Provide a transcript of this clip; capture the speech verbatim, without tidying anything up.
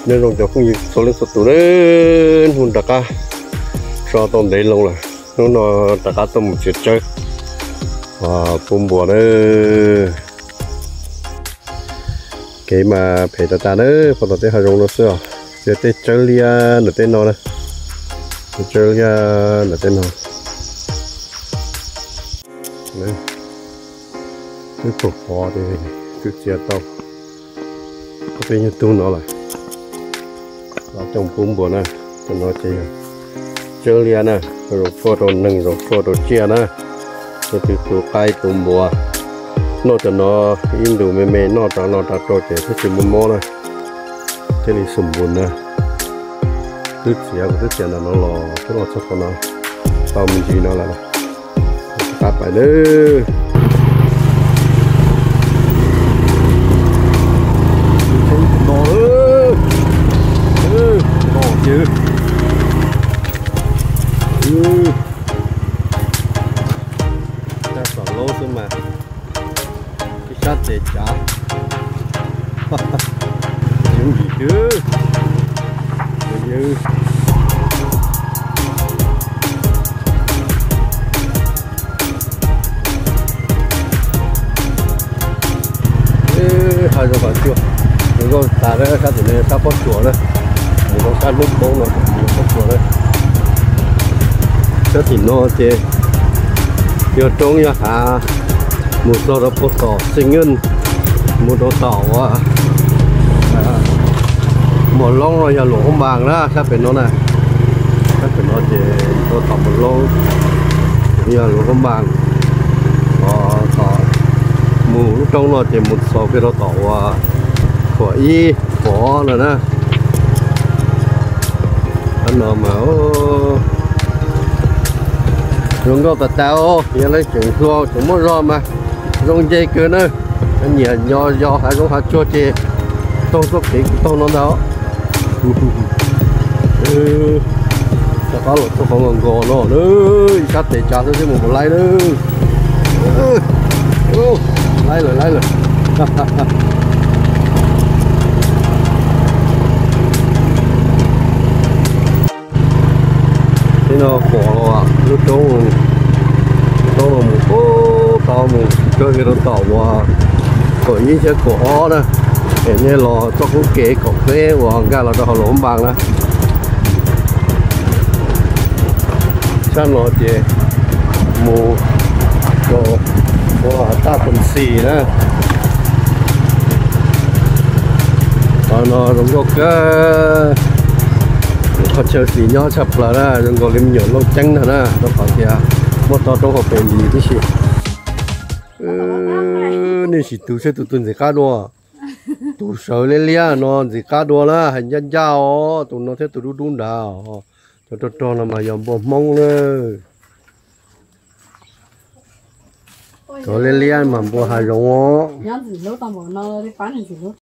nên rồng cho không nhiều số lượng số tụ đến hôn đặc ca so tôm đấy lâu rồi nó nó đặc ca tôm một chiếc chơi và phun bùa đấy cái mà phải ta ta đấy phần đầu tiên hai rồng nó xưa giờ tên chơi lia là tên nó này chơi lia là tên nó đấy cứ phục họ thì cứ chia tao có bao nhiêu tu nó lại ở trong phun bùa này cho nó chơi chơi lia nè rồi photo nâng rồi photo chia nè rồi từ từ khai tụm bùa nó cho nó in đủ mềm mềm nó cho nó cho cho chơi cái chuyện mua mò này cái này sủng buồn nè tức gì à tức gì là nó lò cái lò sắp nó tao mình chỉ nó là cắt phải đấy nó ơi nó chứ ừ ta sợ lỗ thôi mà cái sát để trả những gì chứ như hai giờ còn chưa mình có xả ra sát thì này sát bớt chuột đấy mình có sát lúc bông rồi mình bớt chuột đấy sát thì nó chứ giờ trống nha à một số đó bớt tỏ sinh ngân một đồ tỏ à một lông rồi giờ lỗ không bằng đó sát bên nó này sát bên nó thì tôi tỏ một lông giờ lỗ không bằng có tỏ mù lúc trong nó chỉ một số cái đó tỏ của y của rồi đó anh nào mà chúng có vật tao giờ lấy chuyện thua chúng muốn rồi mà rong dây cứ nữa anh nhỉ do do hai rong hạt chua chê tôi có cái tôi nó đó ừ cho có lột cho con gò nó nữa sát để trả tôi thêm một like nữa ừ like rồi like rồi thế nó khổ à lúc trống trống là một cố tao một chơi cái đó tàu à có những cái cổ đó để như lò cho cũng kể cà phê và cái là cho họ lốm bằng đó xem nó chỉ mù rồi và ta tuần xì nữa còn nó cũng có cái họ chơi xì nhỏ chập là đó rồi có liêm nhựa lâu trắng nữa đó nó còn kìa một tao trong học bên gì thế gì nên chỉ tu sẽ tu tuần gì cả đâu tụ sợ lên lia nó gì cá đua là hành dân giao tụ nó thế tụ đu đun đào cho cho cho nó mà dòng bò mông nữa cho lên lia mà bò hai rồng